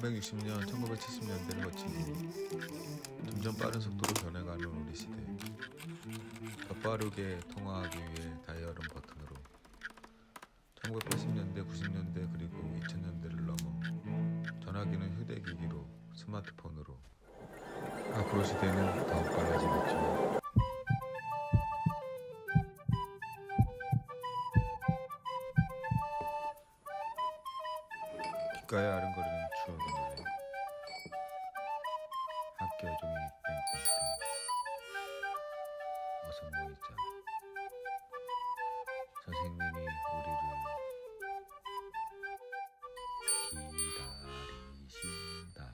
1960년, 1970년대를 거치고 점점 빠른 속도로 변해가는 우리 시대. 더 빠르게 통화하기 위해 다이얼은 버튼으로 1980년대, 90년대 그리고 2000년대를 넘어 전화기는 휴대기기로, 스마트폰으로. 앞으로 시대는 더욱 빨라지겠죠. 귓가에 아른거리는 추억의 노래. 학교 종이 땡땡땡. 어서 모이자. 선생님이 우리를 기다리신다.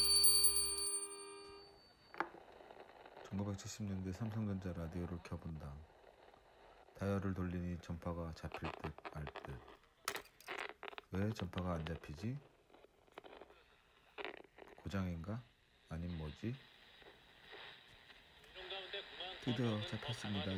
1970년대 삼성전자 라디오를 켜본다. 다이얼을 돌리니 전파가 잡힐 듯 말 듯. 왜 전파가 안 잡히지? 고장인가? 아님 뭐지? 드디어 잡혔습니다.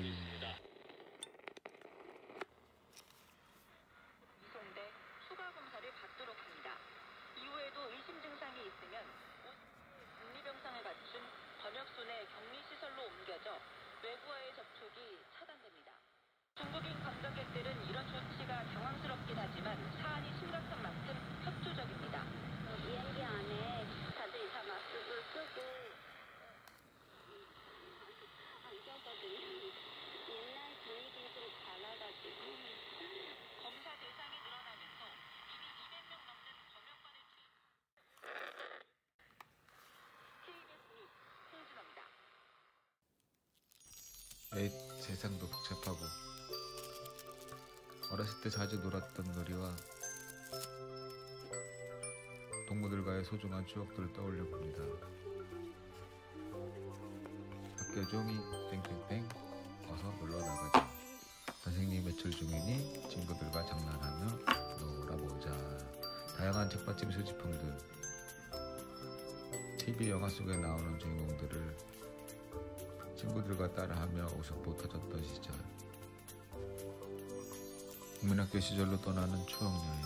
이송돼 추가 검사를 받도록 합니다. 이후에도 의심 증상이 있으면 국립병상을 갖춘 번역소 내 격리시설로 옮겨져 외부와의 접촉이 차단됩니다. 중국인 관광객들은 이런 조치가 당황스럽긴 하지만 사안이 심각한 만큼 협조적입니다. 비행기 안에 다들 다 마스크를 쓰고 안 껴거든요. 옛날 분위기 좀 달라가지고. 검사 대상이 늘어나면서 이미 200명 넘는 검역관을 KBS 뉴스 홍진호입니다. 에잇, 세상도 복잡하고. 어렸을 때 자주 놀았던 놀이와 동무들과의 소중한 추억들을 떠올려 봅니다. 학교 종이 땡땡땡. 어서 놀러 나가자. 선생님 외출 중이니 친구들과 장난하며 놀아보자. 다양한 책받침 소지품들, TV 영화 속에 나오는 주인공들을 친구들과 따라하며 웃음보 터졌던 시절. 국민학교 시절로 떠나는 추억여행.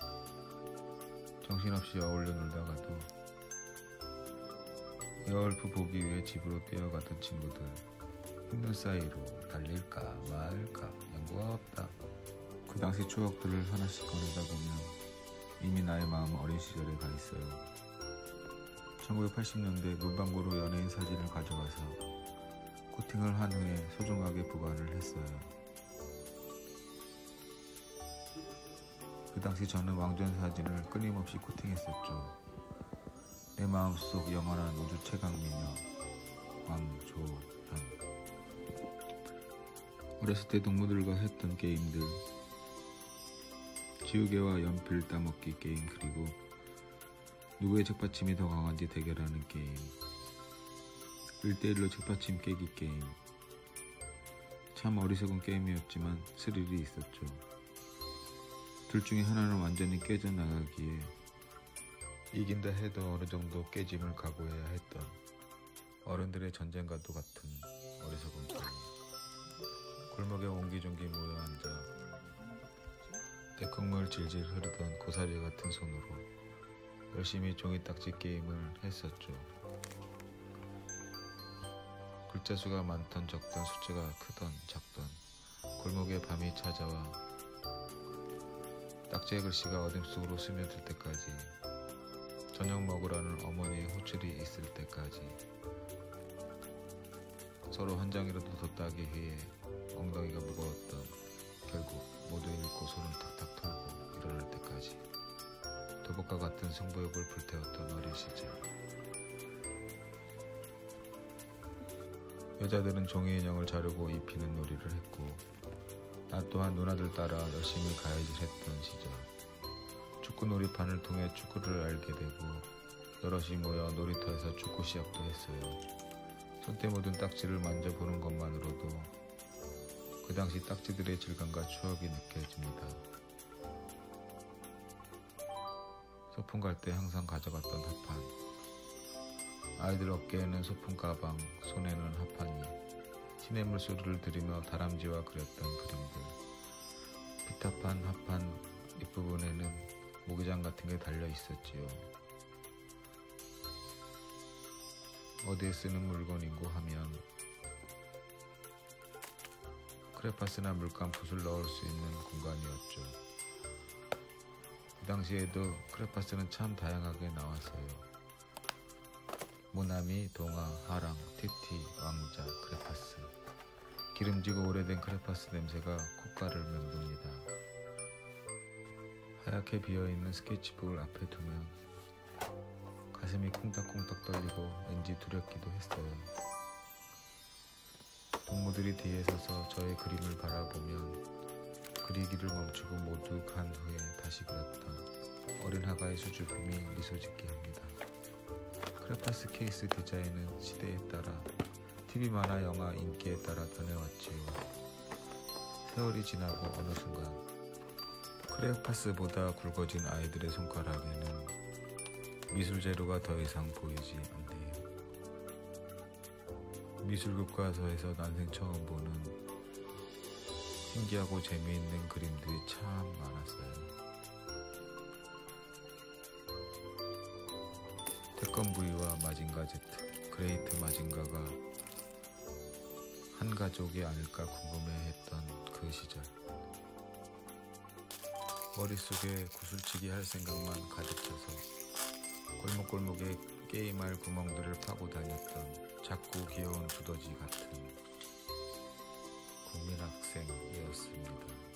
정신없이 어울려 놀다가도 에어울프 보기 위해 집으로 뛰어가던 친구들. 힘든 사이로 달릴까 말까 연구가 없다. 그 당시 추억들을 하나씩 꺼내다 보면 이미 나의 마음은 어린 시절에 가 있어요. 1980년대 문방구로 연예인 사진을 가져와서 코팅을 한 후에 소중하게 보관을 했어요. 그 당시 저는 왕조연 사진을 끊임없이 코팅했었죠. 내 마음속 영원한 우주 최강 미녀 왕조연. 어렸을 때 동무들과 했던 게임들, 지우개와 연필 따먹기 게임, 그리고 누구의 책받침이 더 강한지 대결하는 게임, 1대1로 책받침 깨기 게임. 참 어리석은 게임이었지만 스릴이 있었죠. 둘 중에 하나는 완전히 깨져나가기에 이긴다 해도 어느 정도 깨짐을 각오해야 했던 어른들의 전쟁과도 같은 어리석은 게임. 골목에 옹기종기 모여 앉아 대콩물 질질 흐르던 고사리 같은 손으로 열심히 종이딱지 게임을 했었죠. 글자 수가 많던 적던, 숫자가 크던 작던, 골목에 밤이 찾아와 딱지의 글씨가 어둠 속으로 스며들 때까지, 저녁 먹으라는 어머니의 호출이 있을 때까지, 서로 한 장이라도 더 따기 위해 엉덩이가 무거웠던, 결국 모두 읽고 손을 탁탁 털고 일어날 때까지 도박과 같은 승부욕을 불태웠던 어린 시절. 여자들은 종이 인형을 자르고 입히는 놀이를 했고, 나 또한 누나들 따라 열심히 가야질했던 시절. 축구 놀이판을 통해 축구를 알게 되고 여럿이 모여 놀이터에서 축구 시합도 했어요. 손때 묻은 딱지를 만져보는 것만으로도 그 당시 딱지들의 질감과 추억이 느껴집니다. 소풍 갈 때 항상 가져갔던 합판. 아이들 어깨에는 소풍 가방, 손에는 합판이, 시냇물 소리를 들으며 다람쥐와 그렸던 그림들. 피타판 합판 윗부분에는 모기장 같은 게 달려 있었지요. 어디에 쓰는 물건이고 하면 크레파스나 물감, 붓을 넣을 수 있는 공간이었죠. 이 당시에도 크레파스는 참 다양하게 나왔어요. 모나미, 동화, 하랑, 티티, 왕자, 크레파스. 기름지고 오래된 크레파스 냄새가 콧가를 맴돕니다. 하얗게 비어있는 스케치북을 앞에 두면 가슴이 콩닥콩닥 떨리고 왠지 두렵기도 했어요. 동무들이 뒤에 서서 저의 그림을 바라보면 그리기를 멈추고 모두 간 후에 다시 그렸던 어린 화가의 수줍음이 미소 짓게 합니다. 크레파스 케이스 디자인은 시대에 따라 TV 만화 영화 인기에 따라 변해왔지요. 세월이 지나고 어느 순간 크레파스보다 굵어진 아이들의 손가락에는 미술 재료가 더 이상 보이지 않네요. 미술교과서에서 난생 처음 보는 신기하고 재미있는 그림들이 참 많았어요. 태권브이와 마징가 제트, 그레이트 마징가가 한 가족이 아닐까 궁금해했던 그 시절. 머릿속에 구슬치기 할 생각만 가득 차서 골목골목에 게임할 구멍들을 파고 다녔던 작고 귀여운 두더지 같은 국민학생이었습니다.